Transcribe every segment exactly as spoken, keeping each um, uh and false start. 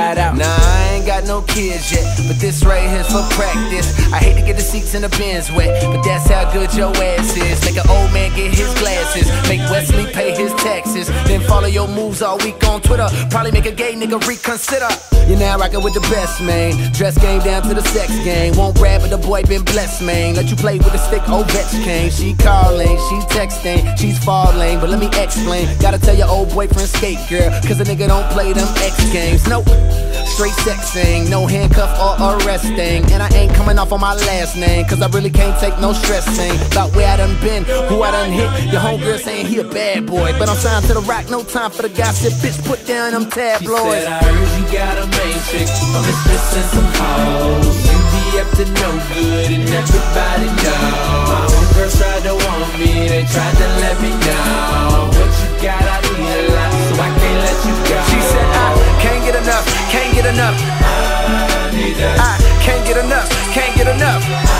ride out. Nah, I ain't got no kids yet, but this right here's for practice. I hate to get the seats in the Benz wet, but that's how good your ass is. Make an old man get his glasses, make Wesley pay his taxes, then follow your moves all week on Twitter. Probably make a gay nigga reconsider. You're now rockin' with the best, man. Dress game down to the sex game. Won't rap, but the boy been blessed, man. Let you play with the stick, Ovechkin. She calling, she texting, she's falling, but let me explain. Gotta tell your old boyfriend skate, girl, cause a nigga don't play them X games. Nope, straight sexing, no handcuff or arresting. And I ain't coming off on my last name, cause I really can't take no stressing about where I done been, who I done hit. Your homegirl saying he a bad boy, but I'm signed to the rock, no time for the gossip. Bitch, put down them tabloids. She said, I heard you got a main chick, a mistress and some hoes. You be up to no good and everybody know. My homegirls tried to want me, they tried to let me know. What you got, I need a lot, so I can't let you go. She said, I can't get enough, can't get enough. I need that. I can't get enough, can't get enough.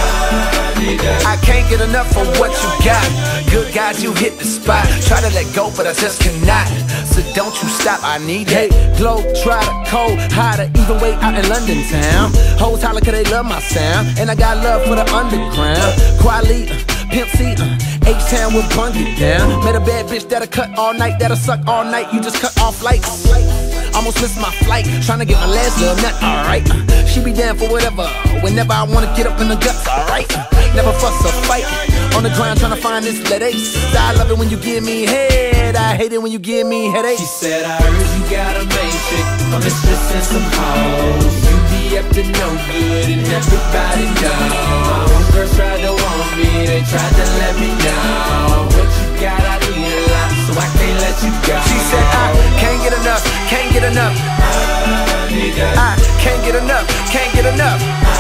I need that. I can't get enough for what you got. Good guys, you hit the spot. Try to let go, but I just cannot. So don't you stop, I need that. Hey, glow, try to cold, hotter, even way out in London town. Hoes holler cause they love my sound, and I got love for the underground. Quality, uh, Pimp C, uh, H-Town will bung it down. Met a bad bitch that'll cut all night, that'll suck all night. You just cut off lights. Almost missed my flight, tryna get my last little nut, alright. Uh, she be down for whatever, whenever I wanna get up in the guts, alright. Uh, never fuss or fight, on the ground tryna find this lead ace. I love it when you give me head, I hate it when you give me headaches. She said, I heard you got a main chick, a mistress and some hoes. You be up to no good and everybody know. My homegirls tried to want me, they tried to let me know. What you got, I need a lot, so I can't let you go. She said, I can't get enough, can't get enough. I need that. I can't get enough, can't get enough.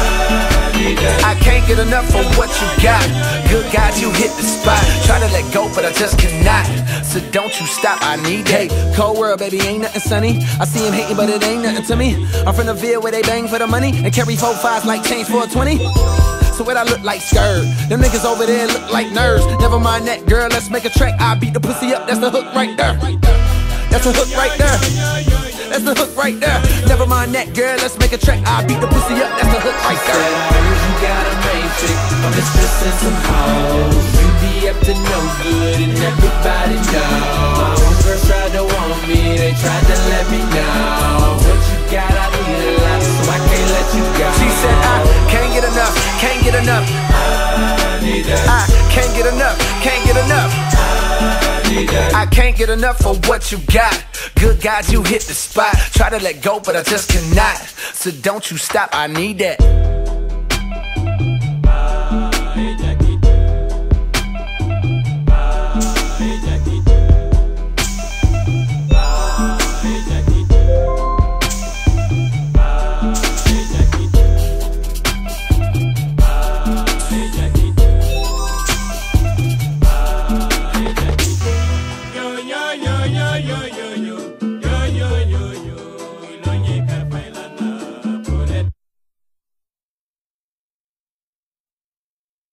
I need that. I can't get enough for what you got. Good guys, you hit the spot. Try to let go, but I just cannot. So don't you stop, I need that. Hey, cold world, baby, ain't nothing sunny. I see him hating, but it ain't nothing to me. I'm from the Ville where they bang for the money and carry four fives like change for a twenty. So what I look like skirt? Them niggas over there look like nerds. Never mind that, girl, let's make a track. I beat the pussy up, that's the hook right there. That's the hook right there. That's the hook right there. Never mind that, girl, let's make a track. I beat the pussy up, that's the hook right there. Said I heard you got a main chick, a mistress and some hoes. You be up to no good and everybody know. My homegirls tried to want me, they tried to let me know. What you got, I need a lot, so I can't let you go. She said I can't get enough, can't get enough. I need that. I can't get enough, can't get enough. I need that. I can't get enough for what you got. Good guys, you hit the spot. Try to let go, but I just cannot. So don't you stop, I need that.